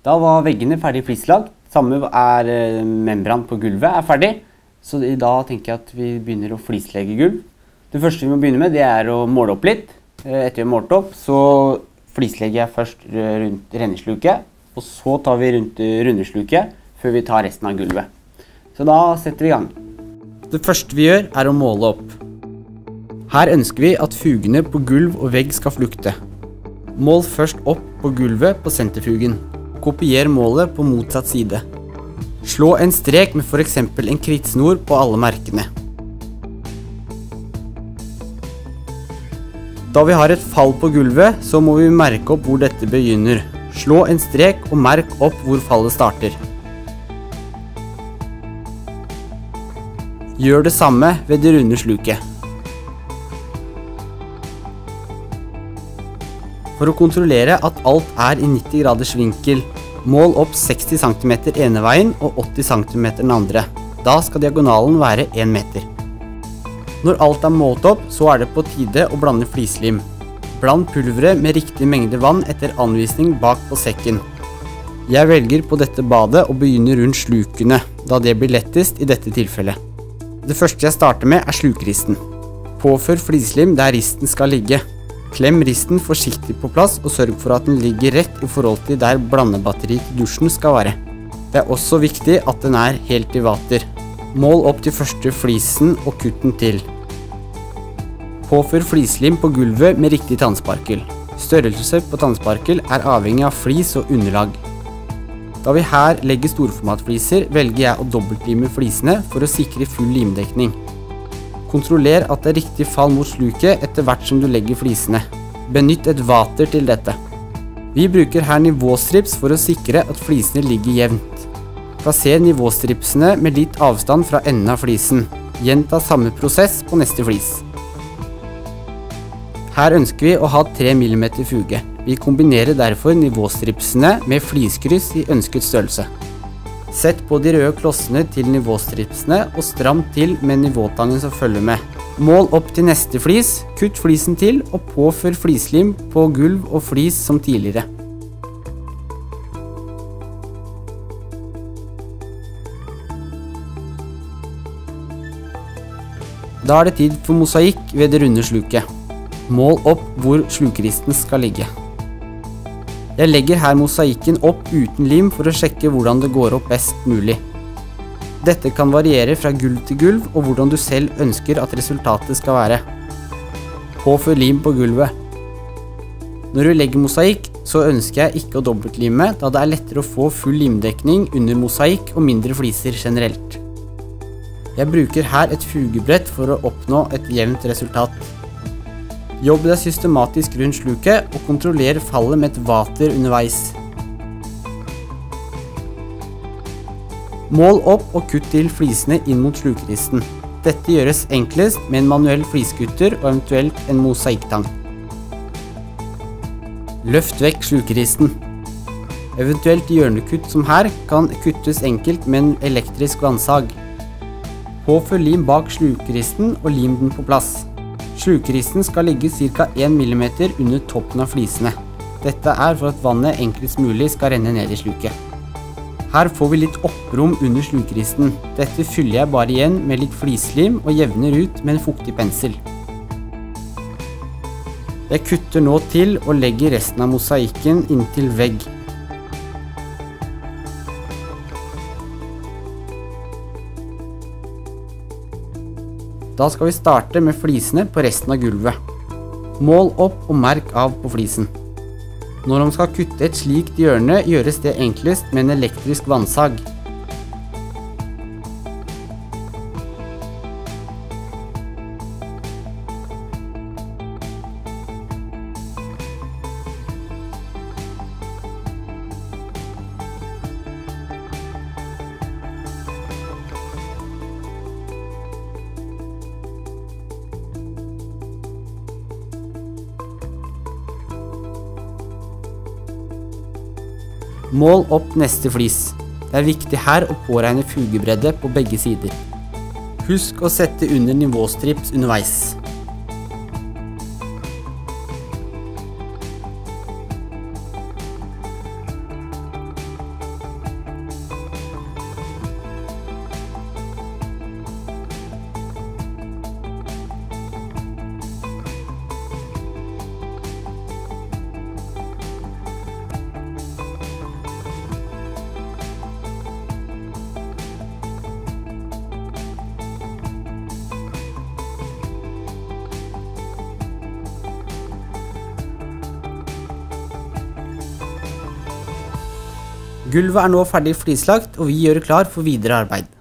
Da var veggene ferdig flislagt. Samme er membran på gulvet er ferdig. Så da tenker jeg at vi begynner å flislegge gulv. Det første vi må begynne med, det er å måle opp litt. Etter vi har målt opp, så flislegger jeg først rundt rennesluket, og så tar vi rundt rundesluket før vi tar resten av gulvet. Så da setter vi i gang. Det første vi gjør er å måle opp. Her ønsker vi at fugene på gulv og vegg skal flukte. Mål først opp på gulvet på senterfugen. Kopier målet på motsatt side. Slå en strek med for eksempel en krittsnor på alle merkene. Da vi har et fall på gulvet, så må vi merke opp hvor dette begynner. Slå en strek og merk opp hvor fallet starter. Gjør det samme ved det runde sluket. For å kontrollere at alt er i 90 graders vinkel, mål opp 60 cm ene veien og 80 cm den andre. Da skal diagonalen være 1 meter. Når alt er målt opp, så er det på tide å blande flislim. Bland pulveret med riktig mengde vann etter anvisning bak på sekken. Jeg velger på dette badet å begynne rundt slukene, da det blir lettest i dette tilfellet. Det første jeg starter med er slukristen. Påfør flislim der risten skal ligge. Klem risten forsiktig på plass og sørg for at den ligger rett i forhold til der blandebatteriet til dusjen skal være. Det er også viktig at den er helt i vater. Mål opp til første flisen og kutt den til. Påfør flislim på gulvet med riktig tannsparkel. Størrelse på tannsparkel er avhengig av flis og underlag. Da vi her legger storformatfliser, velger jeg å dobbeltlime flisene for å sikre full limdekning. Kontroller at det er riktig fall mot sluket etter hvert som du legger flisene. Benytt et vater til dette. Vi bruker her nivåstrips for å sikre at flisene ligger jevnt. Plasser nivåstripsene med litt avstand fra enden av flisen. Gjenta samme prosess på neste flis. Her ønsker vi å ha 3 mm fuge. Vi kombinerer derfor nivåstripsene med fliskryss i ønsket størrelse. Sett på de røde klossene til nivåstripsene og stram til med nivåtangen som følger med. Mål opp til neste flis, kutt flisen til og påfør flislim på gulv og flis som tidligere. Da er det tid for mosaikk ved det runde sluket. Mål opp hvor slukristen skal ligge. Jeg legger her mosaikken opp uten lim for å sjekke hvordan det går opp best mulig. Dette kan variere fra gulv til gulv og hvordan du selv ønsker at resultatet skal være. Påfør lim på gulvet. Når du legger mosaikk, så ønsker jeg ikke å dobbeltlime, da det er lettere å få full limdekning under mosaikk og mindre fliser generelt. Jeg bruker her et fugebrett for å oppnå et jevnt resultat. Jobb deg systematisk rundt sluket og kontroller fallet med et vater underveis. Mål opp og kutt til flisene inn mot slukristen. Dette gjøres enklest med en manuell fliskutter og eventuelt en mosaiktang. Løft vekk slukristen. Eventuelt hjørnekutt som her kan kuttes enkelt med en elektrisk vannsag. Påfør lim bak slukristen og lim den på plass. Slukristen skal ligge ca. 1 mm under toppen av flisene. Dette er for at vannet enklest mulig skal renne ned i sluket. Her får vi litt opprom under slukristen. Dette fyller jeg bare igjen med litt flislim og jevner ut med en fuktig pensel. Jeg kutter nå til og legger resten av mosaikken inntil vegg. Da skal vi starte med flisene på resten av gulvet. Mål opp og merk av på flisen. Når man skal kutte et slikt hjørne, gjøres det enklest med en elektrisk vannsag. Mål opp neste flis. Det er viktig her å påregne fugebredde på begge sider. Husk å sette under nivåstrips underveis. Gulvet er nå ferdig flislagt, og vi gjør klar for videre arbeid.